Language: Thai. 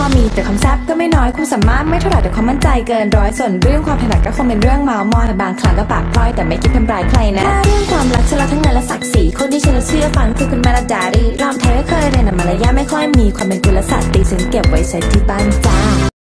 มีแต่ความแซ่บก็ไม่น้อยความสามารถไม่เท่าไหร่แต่ความมั่นใจเกินร้อยส่วนเรื่องความถนัดก็คงเป็นเรื่องเมามอยบางครั้งก็ปากพลอยแต่ไม่คิดทำร้ายใครนะถ้าเรื่องความรักฉันรักทั้งเงินและศักดิ์ศรีคนที่ฉันเชื่อฟังคือคุณแม่ระดารีรำไทยก็เคยเรียนแต่มารยาทไม่ค่อยมีความเป็นกุลสตรีฉันเก็บไว้ใช้ที่บ้านจ้า